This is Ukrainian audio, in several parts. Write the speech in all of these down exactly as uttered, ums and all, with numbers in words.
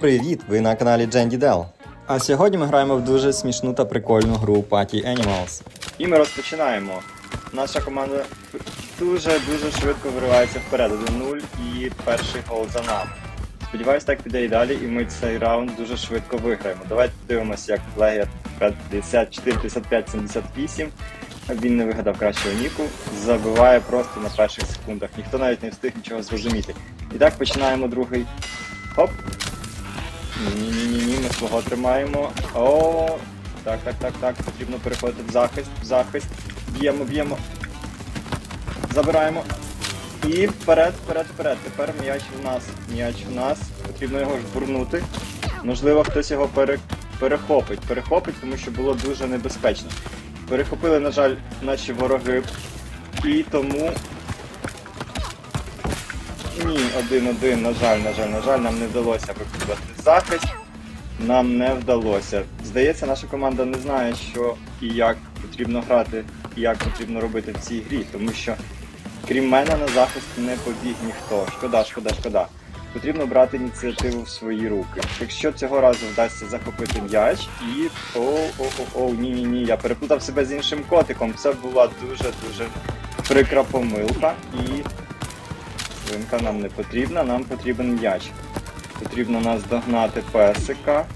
Привіт! Ви на каналі Джендідел. А сьогодні ми граємо в дуже смішну та прикольну гру Party Animals. І ми розпочинаємо. Наша команда дуже-дуже швидко виривається вперед. один нуль і перший гол за нами. Сподіваюсь, так піде і далі, і ми цей раунд дуже швидко виграємо. Давайте подивимося, як плеєр п'ятдесят чотири п'ятдесят п'ять сімдесят вісім. Він не вигадав кращого ніку, забиває просто на перших секундах. Ніхто навіть не встиг нічого зрозуміти. І так, починаємо другий. Хоп! Ні-ні-ні, ми свого тримаємо. О, так, так, так, так, потрібно переходити в захист, в захист. Б'ємо, б'ємо. Забираємо. І вперед, вперед, вперед. Тепер м'яч в нас. М'яч в нас. Потрібно його жбурнути. Можливо, хтось його пере... перехопить. Перехопить, тому що було дуже небезпечно. Перехопили, на жаль, наші вороги. І тому... Ні, один-один, на жаль, на жаль, на жаль, нам не вдалося виконувати захист. Нам не вдалося. Здається, наша команда не знає, що і як потрібно грати, і як потрібно робити в цій грі, тому що, крім мене, на захист не побіг ніхто. Шкода, шкода, шкода. Потрібно брати ініціативу в свої руки. Якщо цього разу вдасться захопити м'яч і... О-о-о-о, ні-ні-ні, я переплутав себе з іншим котиком. Це була дуже-дуже прикра помилка і... Свинка нам не потрібна, нам потрібен м'яч. Потрібно нас догнати песика.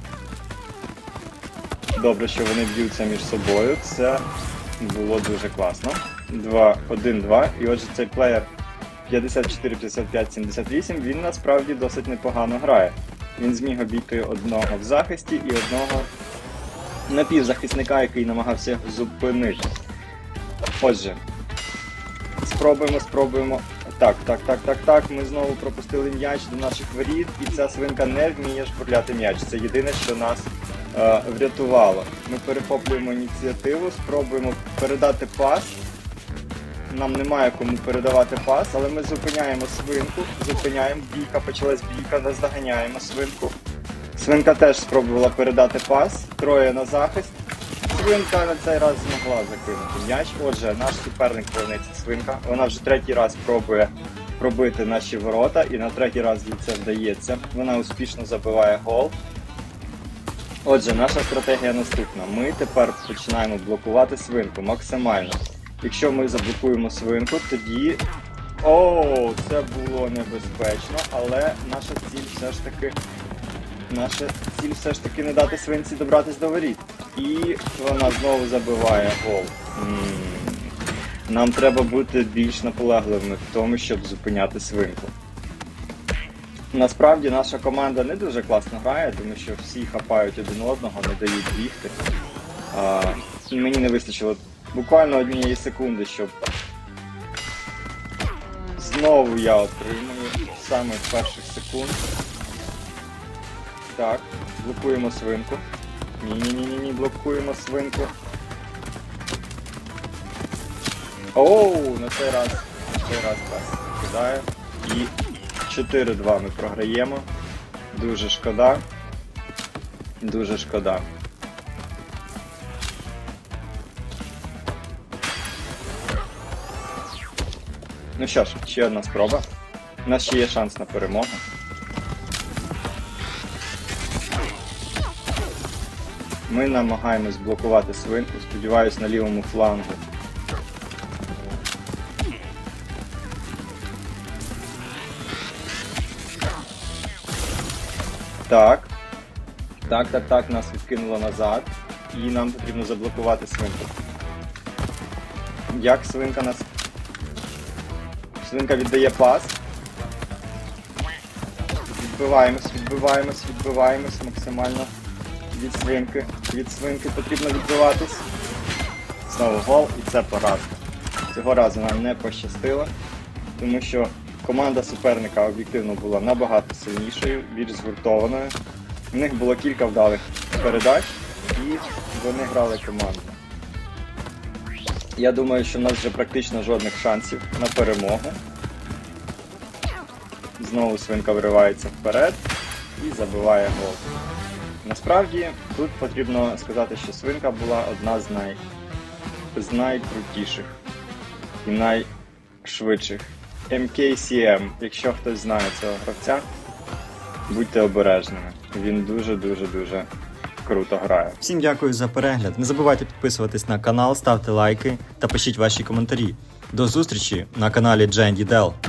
Добре, що вони б'ються між собою. Це було дуже класно. два один два. І отже, цей плеєр п'ятдесят чотири п'ятдесят п'ять сімдесят вісім, він насправді досить непогано грає. Він зміг обійти одного в захисті і одного напівзахисника, який намагався його зупинити. Отже, спробуємо, спробуємо. Так, так, так, так, так, ми знову пропустили м'яч до наших воріт, і ця свинка не вміє жбурляти м'яч. Це єдине, що нас е, врятувало. Ми перехоплюємо ініціативу, спробуємо передати пас. Нам немає кому передавати пас, але ми зупиняємо свинку, зупиняємо, бійка, почалась бійка, наздоганяємо свинку. Свинка теж спробувала передати пас, троє на захист. Свинка на цей раз змогла закинути м'яч. Отже, наш суперник повернеться свинка. Вона вже третій раз пробує пробити наші ворота, і на третій раз їй це вдається. Вона успішно забиває гол. Отже, наша стратегія наступна. Ми тепер починаємо блокувати свинку максимально. Якщо ми заблокуємо свинку, тоді... О, це було небезпечно, але наша ціль все ж таки... Наша ціль все ж таки не дати свинці добратись до воріт. І вона знову забиває гол. М-м-м. Нам треба бути більш наполегливими в тому, щоб зупиняти свинку. Насправді наша команда не дуже класно грає, тому що всі хапають один одного, не дають бігти. А, мені не вистачило буквально однієї секунди, щоб знову я отримую саме з перших секунд. Так, блокуємо свинку. Ні-ні-ні-ні, блокуємо свинку. Оу, на цей раз, на цей раз пес кидає. І чотири два ми програємо. Дуже шкода. Дуже шкода. Ну що ж, ще одна спроба. У нас ще є шанс на перемогу. Ми намагаємось блокувати свинку, сподіваюсь, на лівому флангу. Так. Так, так, так, нас відкинуло назад. І нам потрібно заблокувати свинку. Як свинка нас... Свинка віддає пас. Відбиваємось, відбиваємось, відбиваємось максимально. Від свинки, від свинки потрібно відбиватись. Знову гол, і це поразка. Цього разу нам не пощастило, тому що команда суперника об'єктивно була набагато сильнішою, більш згуртованою. У них було кілька вдалих передач, і вони грали командно. Я думаю, що в нас вже практично жодних шансів на перемогу. Знову свинка виривається вперед і забиває гол. Насправді, тут потрібно сказати, що свинка була одна з, най... з найкрутіших і найшвидших. ем кей сі ем, якщо хтось знає цього гравця, будьте обережними. Він дуже-дуже-дуже круто грає. Всім дякую за перегляд. Не забувайте підписуватись на канал, ставте лайки та пишіть ваші коментарі. До зустрічі на каналі джей енд ді Dell.